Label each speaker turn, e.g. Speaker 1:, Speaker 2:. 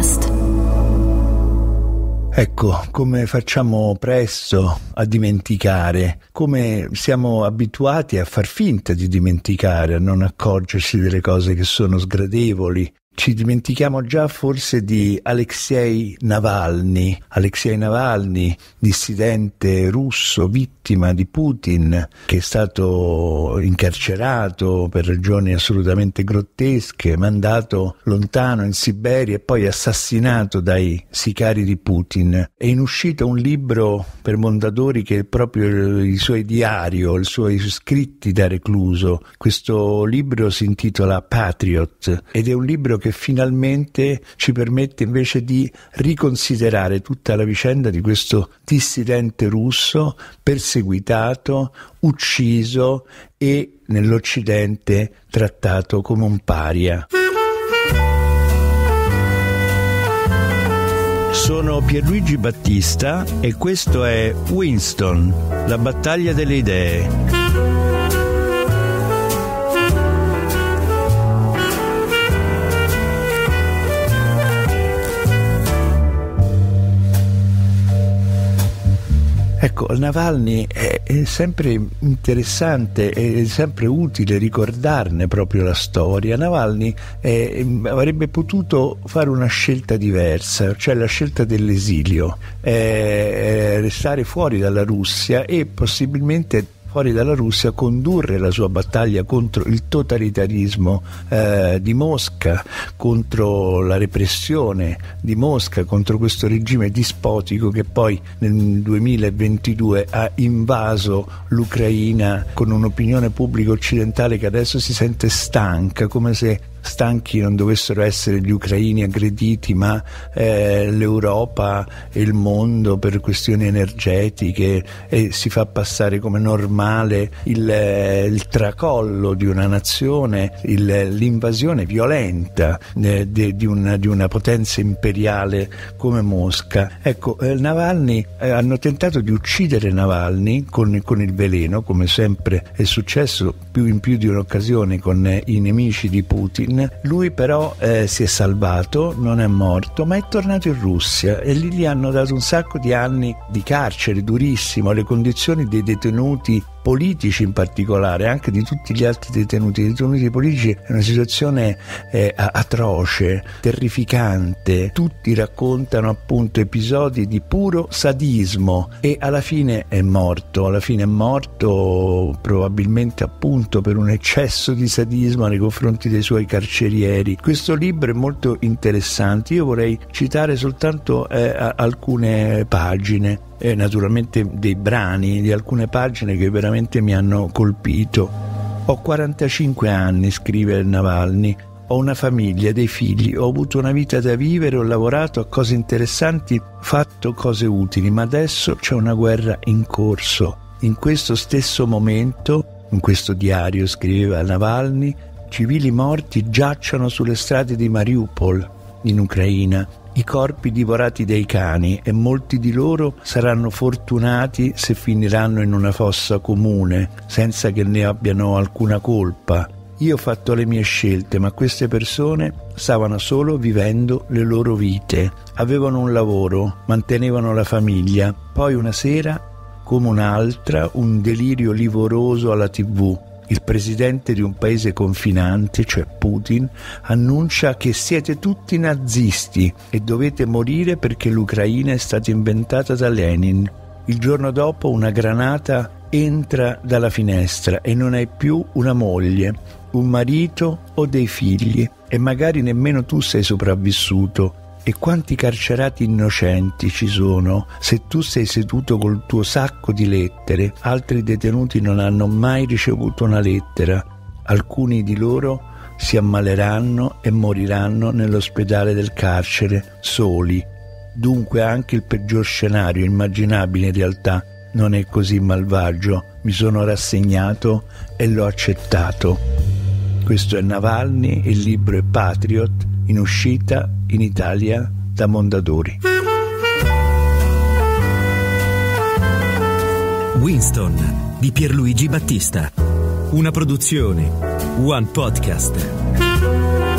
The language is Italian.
Speaker 1: Podcast.
Speaker 2: Ecco, come facciamo presto a dimenticare, come siamo abituati a far finta di dimenticare, a non accorgerci delle cose che sono sgradevoli. Ci dimentichiamo già forse di Alexei Navalny, dissidente russo, vittima di Putin, che è stato incarcerato per ragioni assolutamente grottesche, mandato lontano in Siberia e poi assassinato dai sicari di Putin. È in uscita un libro per Mondadori che è proprio i suoi diari, i suoi scritti da recluso. Questo libro si intitola Patriot ed è un libro che finalmente ci permette invece di riconsiderare tutta la vicenda di questo dissidente russo perseguitato, ucciso e nell'Occidente trattato come un paria. Sono Pierluigi Battista e questo è Winston, la battaglia delle idee. Ecco, Navalny è sempre interessante, è sempre utile ricordarne proprio la storia. Navalny avrebbe potuto fare una scelta diversa, cioè la scelta dell'esilio, restare fuori dalla Russia e possibilmente fuori dalla Russia condurre la sua battaglia contro il totalitarismo di Mosca, contro la repressione di Mosca, contro questo regime dispotico che poi nel 2022 ha invaso l'Ucraina con un'opinione pubblica occidentale che adesso si sente stanca, come se stanchi non dovessero essere gli ucraini aggrediti ma l'Europa e il mondo per questioni energetiche, e si fa passare come normale il tracollo di una nazione, l'invasione violenta di una potenza imperiale come Mosca. Ecco, Navalny, hanno tentato di uccidere Navalny con il veleno, come sempre è successo in più di un'occasione con i nemici di Putin. Lui però si è salvato, non è morto, ma è tornato in Russia e lì gli hanno dato un sacco di anni di carcere durissimo. Le condizioni dei detenuti politici, in particolare anche di tutti gli altri detenuti politici, è una situazione atroce, terrificante. Tutti raccontano appunto episodi di puro sadismo e alla fine è morto probabilmente appunto per un eccesso di sadismo nei confronti dei suoi carcerieri. Questo libro è molto interessante, io vorrei citare soltanto alcune pagine, naturalmente dei brani di alcune pagine che veramente mi hanno colpito. Ho 45 anni, scrive Navalny, ho una famiglia, dei figli, ho avuto una vita da vivere, ho lavorato a cose interessanti, fatto cose utili, ma adesso c'è una guerra in corso. In questo stesso momento, in questo diario scriveva Navalny, civili morti giacciono sulle strade di Mariupol, in Ucraina, i corpi divorati dai cani, e molti di loro saranno fortunati se finiranno in una fossa comune, senza che ne abbiano alcuna colpa. Io ho fatto le mie scelte, ma queste persone stavano solo vivendo le loro vite. Avevano un lavoro, mantenevano la famiglia. Poi una sera, come un'altra, un delirio livoroso alla TV. Il presidente di un paese confinante, cioè Putin, annuncia che siete tutti nazisti e dovete morire perché l'Ucraina è stata inventata da Lenin. Il giorno dopo una granata entra dalla finestra e non hai più una moglie, un marito o dei figli, e magari nemmeno tu sei sopravvissuto. E quanti carcerati innocenti ci sono se tu sei seduto col tuo sacco di lettere? Altri detenuti non hanno mai ricevuto una lettera. Alcuni di loro si ammaleranno e moriranno nell'ospedale del carcere, soli. Dunque anche il peggior scenario immaginabile in realtà non è così malvagio. Mi sono rassegnato e l'ho accettato. Questo è Navalny, il libro è Patriot, in uscita in Italia da Mondadori.
Speaker 3: Winston di Pierluigi Battista, una produzione One Podcast.